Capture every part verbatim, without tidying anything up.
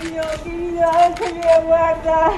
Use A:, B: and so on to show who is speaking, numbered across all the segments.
A: Dios, querido Ángel de la Guarda.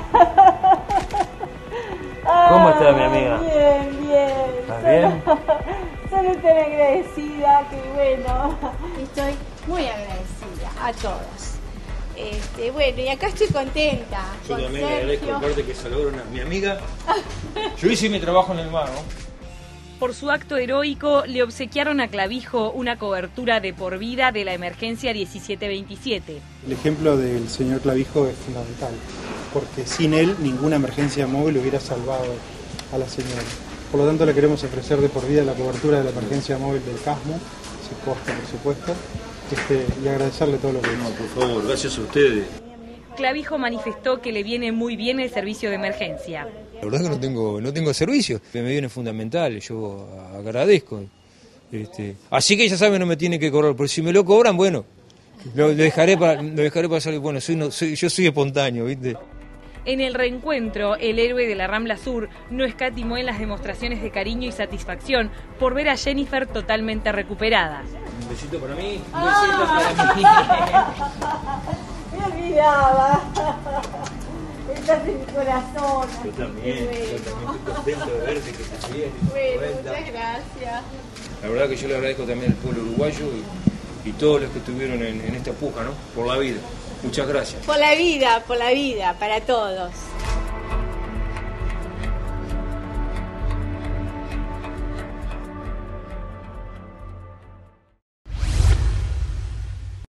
B: ¿Cómo está mi amiga?
A: Bien, bien.
B: ¿Estás
A: Solo,
B: bien?
A: solo tan agradecida que bueno, estoy muy agradecida a todos. Este, bueno, y acá estoy contenta.
B: Yo
A: con
B: también le agradezco,
A: Sergio.
B: aparte que se logra una, mi amiga. Yo hice mi trabajo en el mar, ¿no?
C: Por su acto heroico, le obsequiaron a Clavijo una cobertura de por vida de la emergencia diecisiete veintisiete.
D: El ejemplo del señor Clavijo es fundamental, porque sin él ninguna emergencia móvil hubiera salvado a la señora. Por lo tanto, le queremos ofrecer de por vida la cobertura de la emergencia móvil del CASMU, sin costo por supuesto, este, y agradecerle todo lo que hizo.
B: No, por favor, gracias a ustedes.
C: Clavijo manifestó que le viene muy bien el servicio de emergencia.
E: La verdad que no tengo, no tengo servicio, me viene fundamental, yo agradezco. Este, así que ya saben, no me tienen que cobrar, pero si me lo cobran, bueno, lo dejaré para, lo dejaré para salir. Bueno, soy, no, soy, yo soy espontáneo, ¿viste?
C: En el reencuentro, el héroe de la Rambla Sur no escatimó en las demostraciones de cariño y satisfacción por ver a Jennifer totalmente recuperada.
B: Un besito para mí, un
A: Ah.
B: besito para mí.
A: Me olvidaba. Estás en mi corazón.
B: Yo también, yo también estoy contento de verte, que te bien.
A: Bueno, muchas gracias.
B: La verdad que yo le agradezco también al pueblo uruguayo y, y todos los que estuvieron en, en esta puja, ¿no? Por la vida. Muchas gracias.
A: Por la vida, por la vida, para todos.